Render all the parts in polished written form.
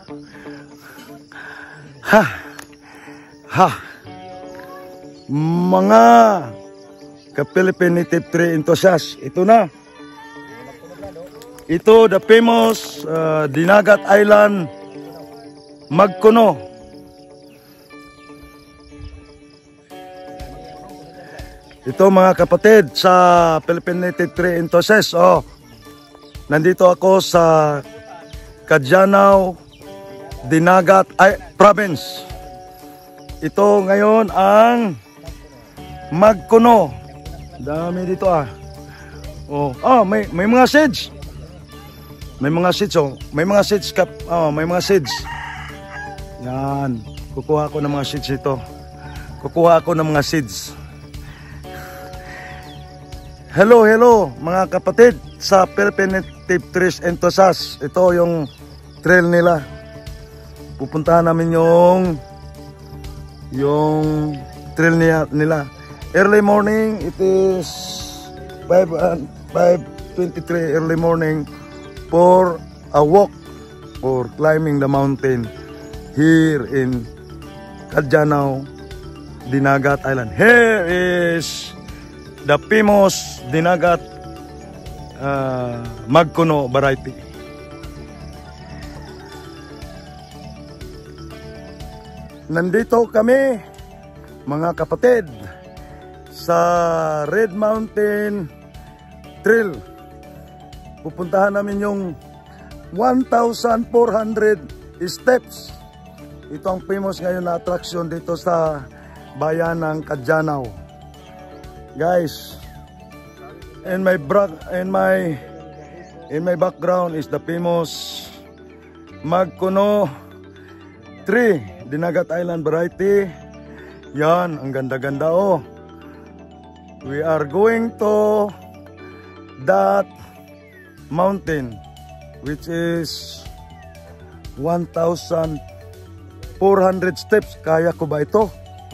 Mga ka-Philippine native tree enthusiasts, ito na. Ito the famous Dinagat Island Magkuno. Ito mga kapatid sa Philippine native tree enthusiasts. Nandito ako sa Cagdianao, Dinagat Province. Ito ngayon ang Magkuno. Dami dito may mga seeds. May mga seeds May mga seeds may mga seeds. Yan. Kukuha ako ng mga seeds ito. Kukuha ako ng mga seeds. Hello mga kapatid sa Philippine native trees enthusiasts. Ito yung trail nila. Pupuntahan namin yung trail nila. Early morning, it is 5:23 early morning for a walk or climbing the mountain here in Cagdianao, Dinagat Island. Here is the famous Dinagat Magkuno variety. Nandito kami mga kapatid sa Red Mountain Trail. Pupuntahan namin yung 1,400 steps. Ito ang famous ngayon na attraction dito sa bayan ng Cagdianao. Guys, in my background is the famous Magkuno tree, Dinagat Island variety. Yan, ang ganda-ganda We are going to that mountain which is 1,400 steps. Kaya ko ba ito?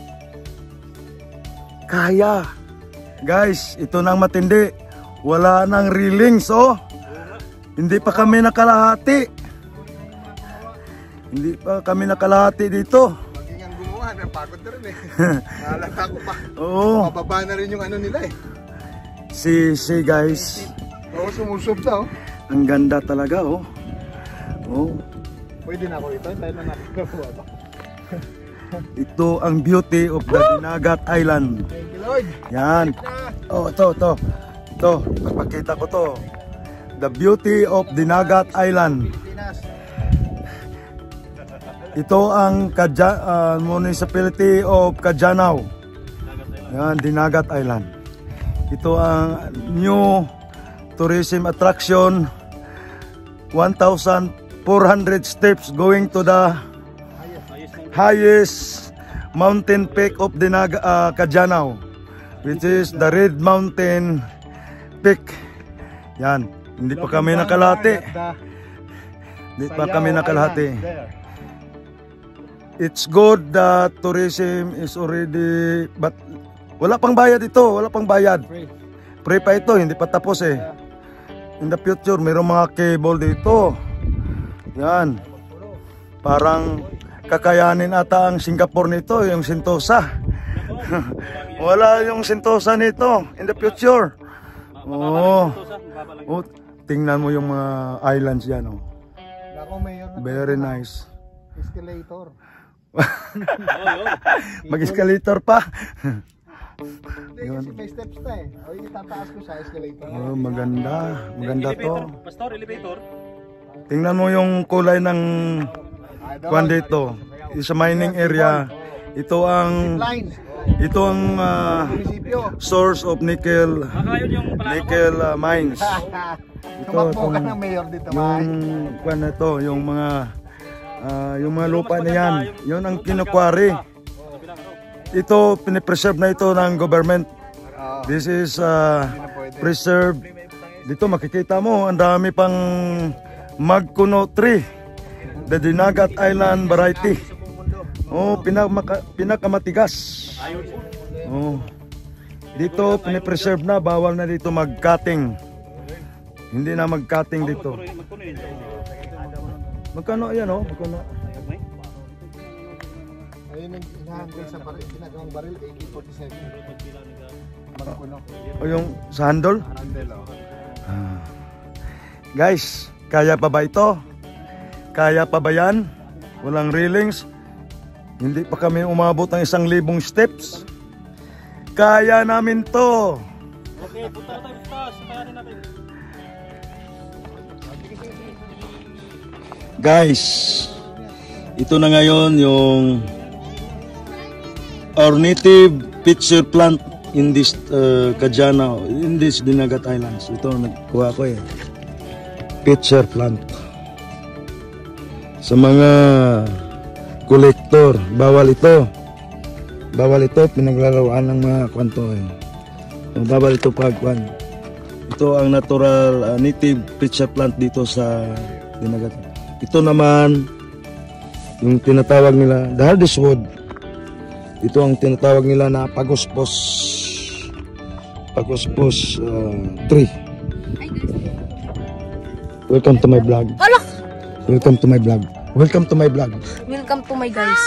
Kaya. Guys, ito nang matindi. Wala nang railings Hindi pa kami nakalahati. Hindi pa kami nakalahati dito. Maging ang gumawa, napagod na rin Naalala ko pa. Mababa na rin yung nila Si guys. Sumusub na Ang ganda talaga Pwede na ako ito. Tayo na nakagawa ba? Ito ang beauty of the Dinagat Island. Thank you, Lord. Yan. Ito. Ipapakita ko to. The beauty of Dinagat Island. Ito ang municipality of Cagdianao. Yan, Dinagat Island. Ito ang new tourism attraction. 1,400 steps going to the highest mountain peak of Cagdianao, which is the Red Mountain Peak. Yan, hindi pa kami nakalahati. It's good that tourism is already, but wala pang bayad ito, wala pang bayad. Free pa ito, hindi pa tapos In the future, mayroong mga cable dito. Yan. Parang kakayanin ata ang Singapore nito, yung Sentosa. Wala yung Sentosa nito in the future. Tingnan mo yung mga islands yan. Very nice. Escalator. Mag-escalator pa. Kasi may steps na itataas ko sa escalator. Maganda to. Pastor, elevator. Tingnan mo yung kulay ng kwan dito. Sa mining area. Ito ang source of nickel mines. Tumakbo ka ng mayor dito. Yung kwan na to, yung mga lupa na yan. Yun ang kinukwari. Ito, pinipreserve na ito ng government. This is preserved. Dito makikita mo, ang dami pang Magkuno tree. The Dinagat Island variety. Pinakamatigas. Dito, pinipreserve na. Bawal na dito mag-cutting. Hindi na mag-cutting dito. Magkano yan, oh? Magkano? Ayun ang inahanggol sa baril, ginagawang baril, 1847. O yung sa handle? Handle, Guys, kaya pa ba ito? Kaya pa ba yan? Walang railings? Hindi pa kami umabot ng 1,000 steps? Kaya namin to! Okay, punta tayo sa taas. Kaya natin. Guys, ito na ngayon yung our native pitcher plant in this Cagdianao, in this Dinagat Islands. Ito nagkuha ko eh. Pitcher plant. Sa mga kolektor, bawal ito. Bawal ito, pinaglalaroan ng mga kwanto eh. Bawal ito pagkwan. Ito ang natural native pitcher plant dito sa Dinagat. Ito naman yung tinatawag nila the hardest wood. Ito ang tinatawag nila na pagospos tree. Welcome to my vlog. Welcome to my vlog. Welcome to my vlog. Welcome to my guys.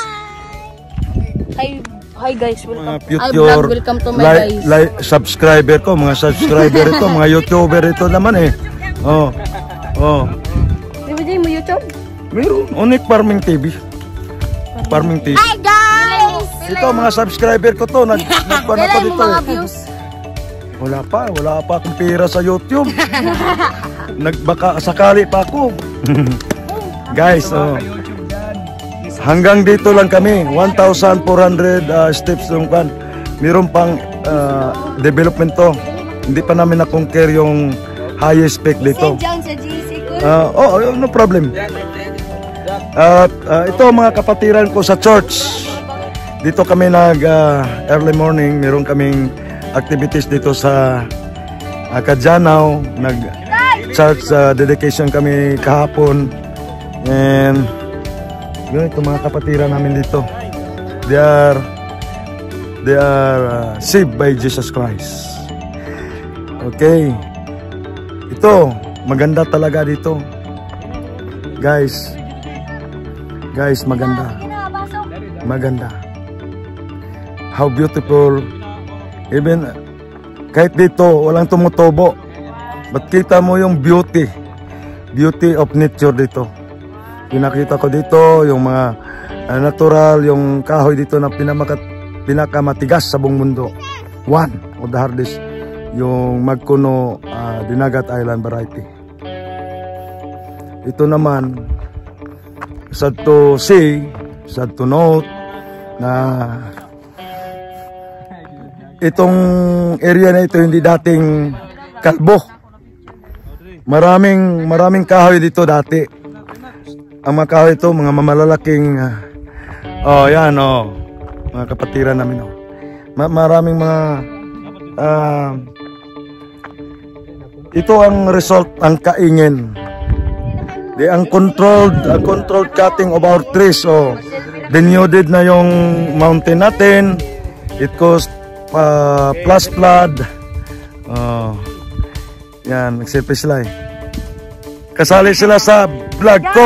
Hi guys, welcome. Future Welcome to my guys. Subscriber ko, mga subscriber ito, mga YouTuber ito naman eh. Oh. Di mo YouTube? Meron, Unique Farming TV. Farming TV. Hi guys! Ito mga subscriber ko to, nagpano ko dito mga eh. views. Wala pa akong pera sa YouTube. Nagbaka sakali pa ako. Guys, hanggang dito lang kami, 1,400 steps yung kan. Meron pang development to. Hindi pa namin na-conquer yung highest peak dito. No problem. Ito mga kapatiran ko sa church. Dito kami early morning, meron kaming activities dito sa Cagdianao. Church dedication kami kahapon. And yun, ito mga kapatiran namin dito. They are saved by Jesus Christ. Okay. Ito, maganda talaga dito. Guys, maganda. How beautiful. Even kahit dito walang tumutubo, but kita mo yung beauty of nature dito. Pinakita ko dito yung mga natural, yung kahoy dito na pinakamatigas sa buong mundo. One of the hardest, yung Magkuno Dinagat Island variety. Ito naman, sad to say, sad to note na itong area na ito hindi dating kalbo. Maraming kahoy dito dati. Ang mga kahoy ito, mga mamalalaking mga kapatiran namin. Maraming mga ito ang result, ang kaingin. Ang controlled cutting of our trees. Denuded na yung mountain natin. It caused plus flood. Yan, nagselfie sila eh. Kasali sila sa vlog ko.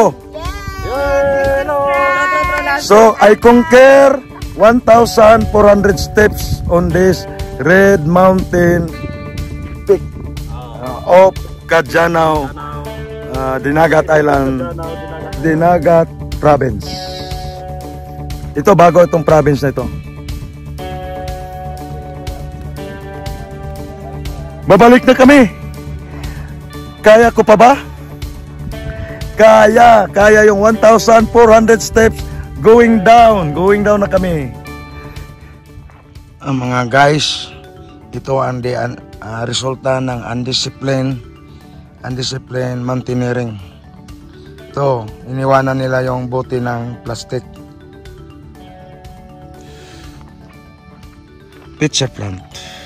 So I conquer 1,400 steps on this red mountain peak of Cagdianao, Dinagat Island, Dinagat province. Ito bago itong province na ito. Babalik na kami. Kaya ko pa ba? Kaya yung 1,400 steps going down na kami. Mga guys, ito ang resulta ng undisciplined mountaineering. Ito, iniwanan nila yung bote ng plastic. Pitcher plant.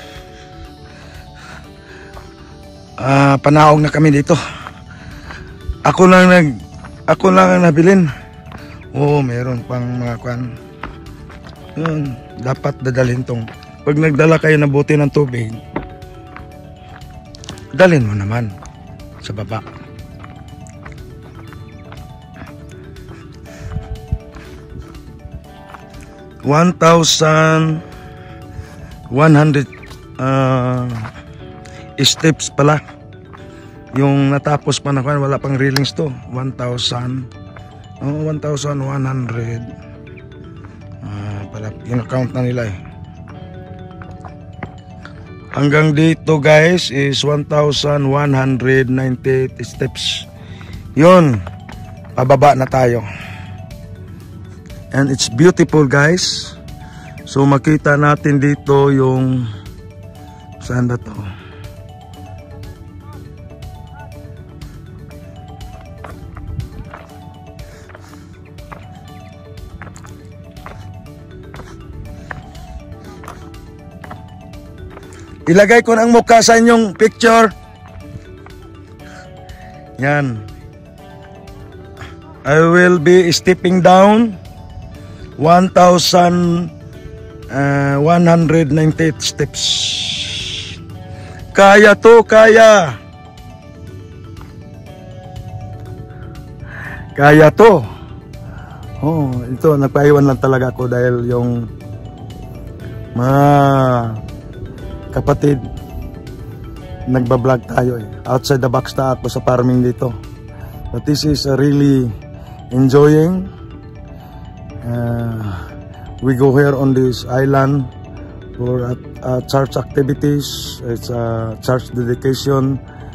Panaog na kami dito. Ako lang ang nabilin. Meron pang mga kwan. Yun, dapat dadalhin tong. Pag nagdala kayo ng bote ng tubig, dalhin mo naman sa baba. 1,100 steps pala. Yung natapos pa na wala pang railings to. 1,100 pala, ina-count na nila eh. Hanggang dito guys is 1,198 steps. Yun, pababa na tayo. And it's beautiful guys. So makita natin dito yung saan ba to? Ilagay ko ng mukha sa inyong picture. Yan. I will be stepping down 1,198 steps. Kaya to, kaya. Kaya to. Oh, ito nagpaiwan lang talaga ako dahil yung kapatid nagbablog tayo eh. Outside the box na ako sa farming dito. But this is really enjoying. We go here on this island for church activities. It's a church dedication.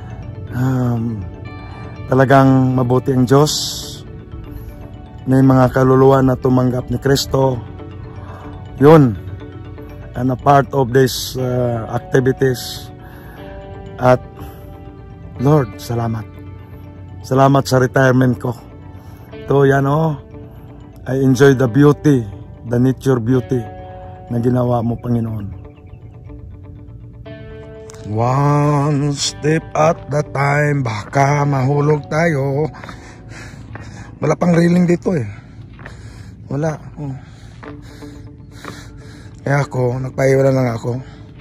Talagang mabuti ang Diyos. May mga kaluluwa na tumanggap ni Kristo. Yun. And a part of this activities. At Lord, salamat. Salamat sa retirement ko. Ito yan oh. I enjoy the beauty, the nature beauty na ginawa mo, Panginoon. One step at the time. Baka mahulog tayo. Wala pang railing dito eh. Wala. Oh. Kaya ako, nagpaiwala lang ako.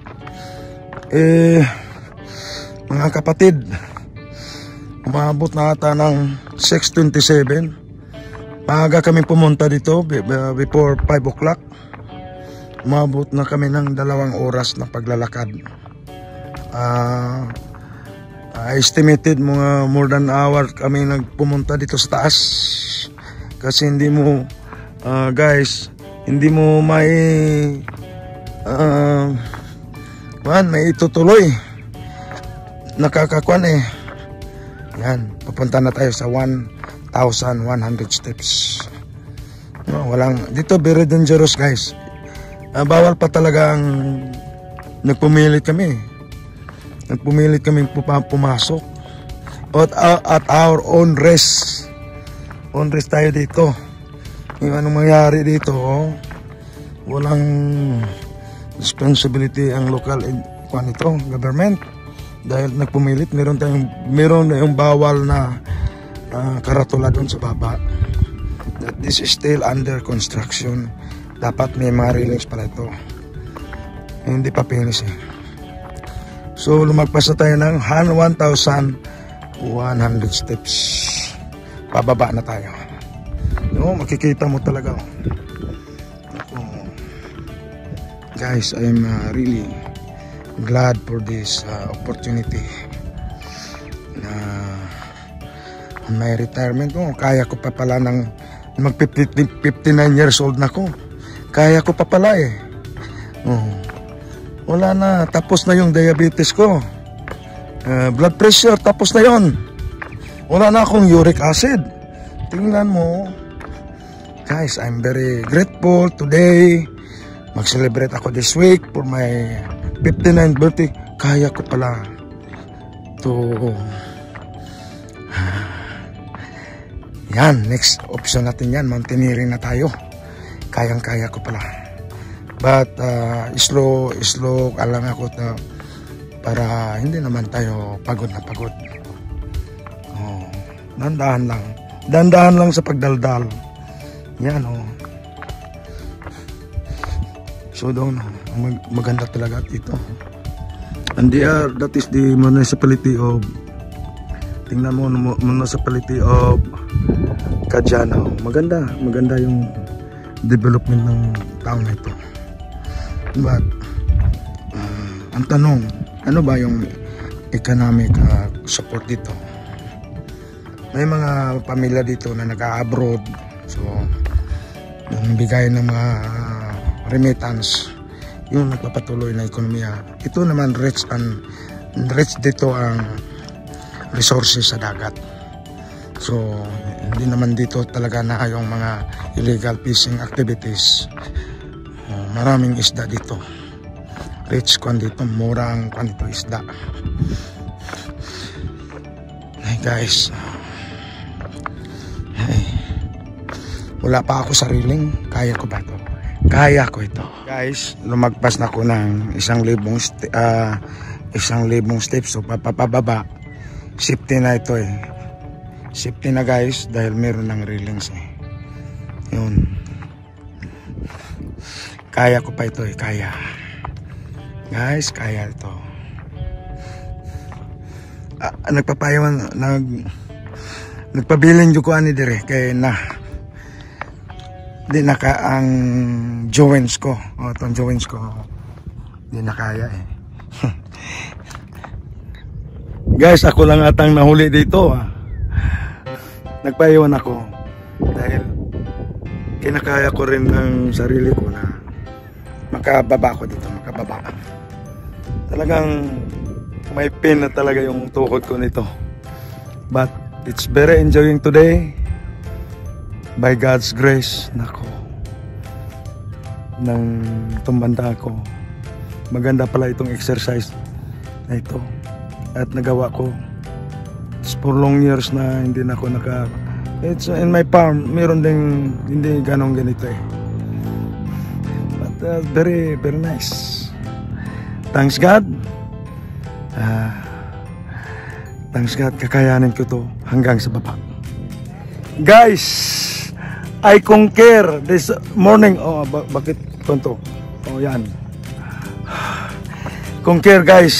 Mga kapatid, umabot na ata ng 6:27. Maaga kami pumunta dito before 5 o'clock. Umabot na kami ng 2 oras na paglalakad. Estimated mga more than hour kami nagpumunta dito sa taas. Kasi hindi mo, guys, hindi mo may itutuloy. Nakakakuan eh. Yan, papunta na tayo sa 1,100 steps. No, walang, dito very dangerous guys. Bawal pa talagang nagpumilit kami. Nagpumilit kami pumasok. At our own risk. On risk tayo dito. Yung anong mangyari dito, oh, walang responsibility ang local government dahil nagpumilit. Meron na yung bawal na karatula doon sa baba that this is still under construction. Dapat may mga railings pala ito, hindi pa finish eh. So lumagpas na tayo ng 1,100 steps. Pababa na tayo. No, makikita mo talaga. Guys, I'm really glad for this opportunity na on my retirement. Kaya ko pa pala ng mag 59 years old na ko. Kaya ko pa pala eh. Wala na, tapos na yung diabetes ko. Blood pressure, tapos na yon. Wala na akong uric acid. Tingnan mo. Guys, I'm very grateful today. Mag-celebrate ako this week for my 59th birthday. Kaya ko pala to. Yan, next option natin yan. Mountaineering na tayo. Kayang-kaya ko pala. But slow lang ako para hindi naman tayo pagod na pagod. Dandahan lang. Dandahan lang sa pagdaldal. Yan oh. So doon, maganda talaga dito. And that is the municipality of, tingnan mo, municipality of Cagdianao. Maganda yung development ng town na ito. But ang tanong, ano ba yung economic support dito? May mga pamilya dito na nag-abroad, so yung bigay ng mga remittance, yung nagpapatuloy na ekonomiya. Ito naman rich dito ang resources sa dagat. So hindi naman dito talaga na yung mga illegal fishing activities. Maraming isda dito. Rich kwan dito, murang kwan dito isda. Hey guys, wala pa ako sariling, kaya ko ba ito? Kaya ko ito. Guys, lumagpas na ako ng 1,000 steps. So papababa, safety na ito eh. Safety na guys, dahil meron ng railings eh. Yun. Kaya ko pa ito eh, kaya. Guys, kaya ito. Nagpapayawan, nagpabiling ko ani dire kay na di naka ang joints ko. Itong joints ko di nakaya eh. Guys, ako lang atang nahuli dito. Nagpayawan ako dahil kinakaya ko rin ng sarili ko na makababa ko dito, makababa. Talagang may pain na talaga yung tuhod ko nito. But it's very enjoying today. By God's grace, nako, nang tumbanda ko. Maganda pala itong exercise na ito. At nagawa ko. It's for long years na hindi na ako it's in my farm, meron ding hindi ganong ganito eh. But very, very nice. Thanks God. Thanks God, kakayanin ko to hanggang sa baba. Guys, I conquer this morning. Oh, bakit konto? Oh, yan. Conquer guys.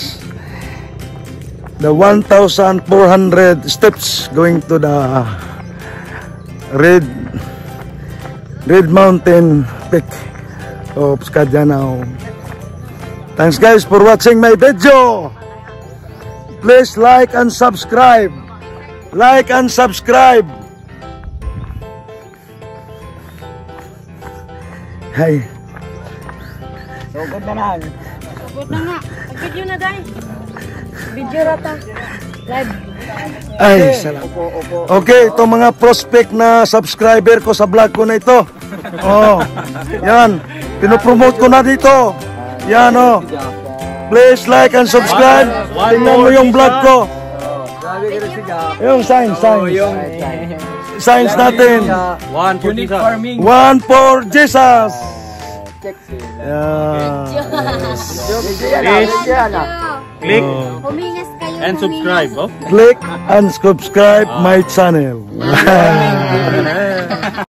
The 1,400 steps going to the Red Mountain Peak of Cagdianao. Thanks guys for watching my video. Please like and subscribe. Like and subscribe. Hey. So, good na lang. Good na nga. Video na dahil. Video rata. Live. Ay, salamat. Okay, itong mga prospect na subscriber ko sa vlog ko na ito. Oh, yan. Pinopromote ko na dito. Yan, oh. Please like and subscribe. Tingnan mo yung vlog ko. Yung signs. Signs natin. One for Jesus. Click and subscribe. Click and subscribe my channel.